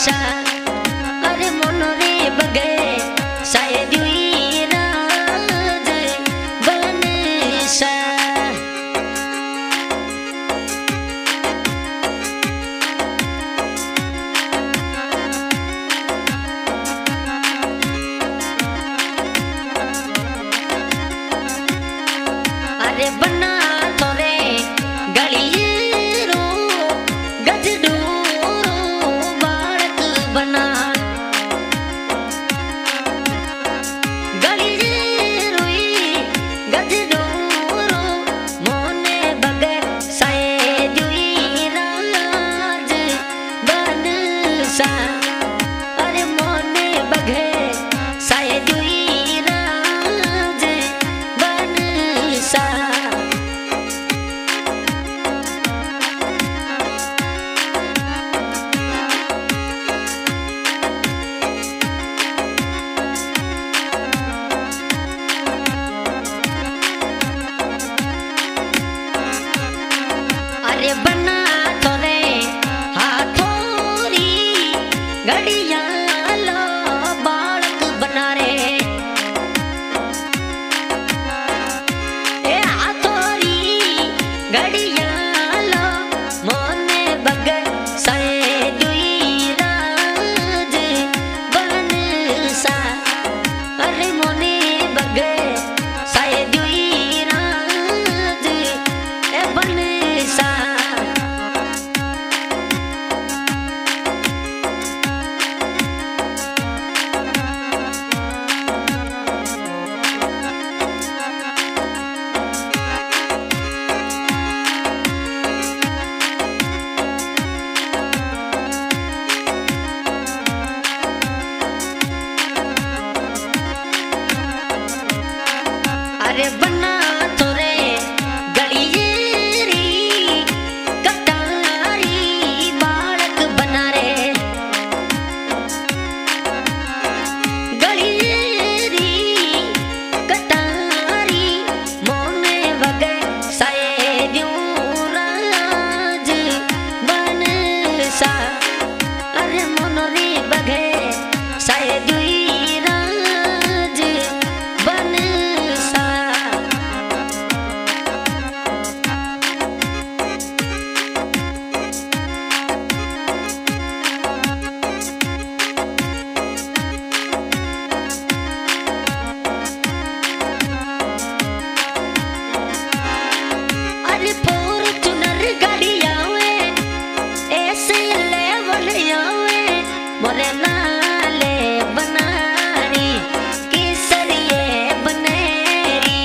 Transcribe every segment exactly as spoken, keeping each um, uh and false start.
सा अरे मनरे बगे साए जुई राज बन सा अरे बना थोरे गलियरो गजडोरो बालक बना गलियरोई गजडोरो मोने बगे साए जुई राज बन सा अरे मोने बगे साए जुई राज बन सा अरे बना थोरे हाथोरी घड़िया लो बालक बना रे ए हाथोरी घड़िया लो मोने बगे साए जुई राज बन सा अरे मोने बगे साए जुई राज ए बन सा अरे बना थोरे गलियरी कटारी बालक बना रे गलियरी कटारी मोने बगे साए जुई राज बन सा अरे मनरे बगे साए जुई राज बन सा अरे फॉर्च्यूनर गाड़ियां वे ऐसे लेवल आवे मोरे नाले बनारी केसरिए बनेरी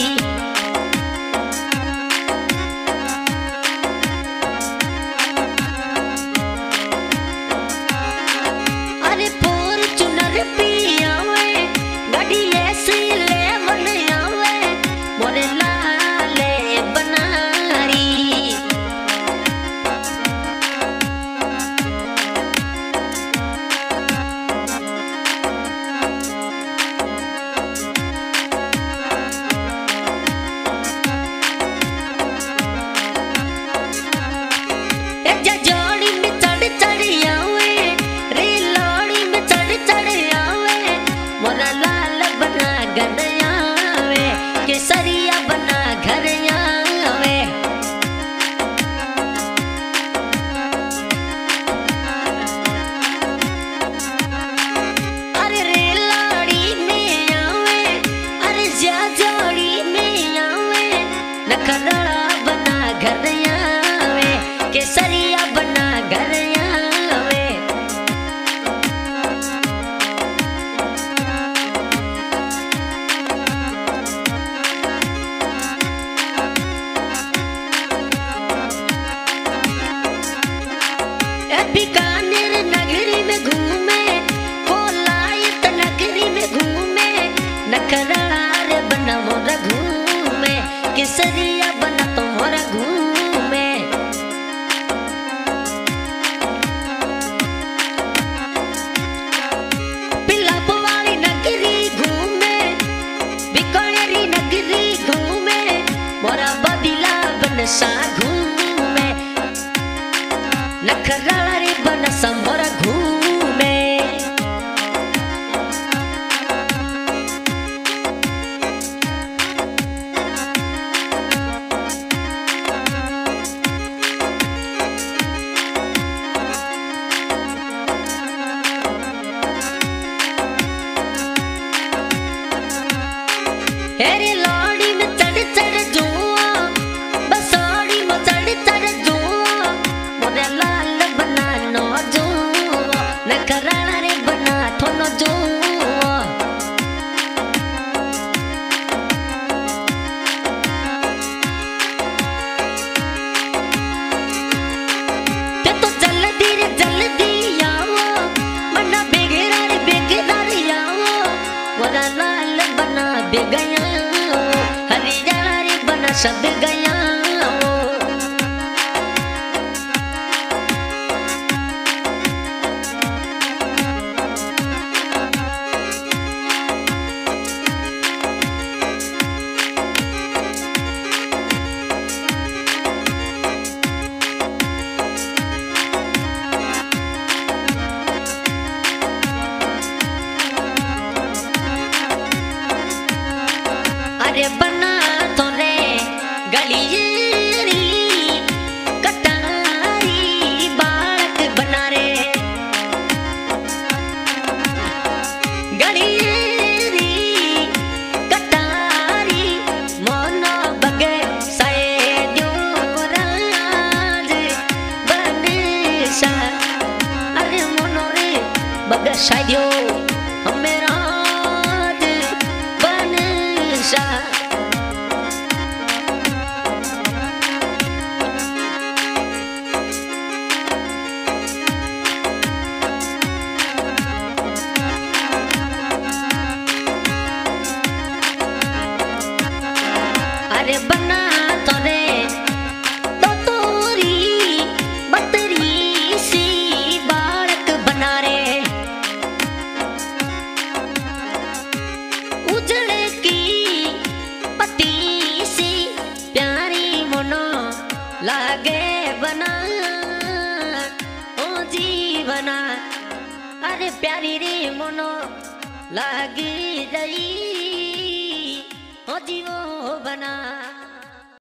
अरे फॉर्च्यूनर पिया वे गाड़ी ऐसे लेवल आवे मोरे लाले बनारी जोड़ी में चढ़ चढ़ आवे रे लोड़ी में चढ़ चढ़ आवे मोरा लाल बना घर आवे केसरिया बना घर आवे अरे रे लोड़ी में आवे अरे जा जोड़ी में आवे नखरा बना घर आवे केसरिया बना घर आवे बीकानेर नगरी में घूमे कोलायत नगरी में घूमे नखरा रे बना मोरा घूमे केसरिया बना तो मोरा घूमे पिलाप वाली नगरी घूमे बीकानेरी नगरी घूमे मोरा बदिला बन सा घूमे नखरा रे बन सा मोरा घूमे सद गया अरे बना तो रे गलियरी कटारी बालक बना रे गलियरी कटारी मोनो बगे सैद्यो राज बनेशा अरे मोनो रे बगे सैद्यो हमेरा अरे बना तो रे तो तोरी बतरी सी बालक बना रे उजड़े की पति सी प्यारी मोनो लागे बना ओ जीवना अरे प्यारी रे मोनो लागी रही ओ जीवो बना।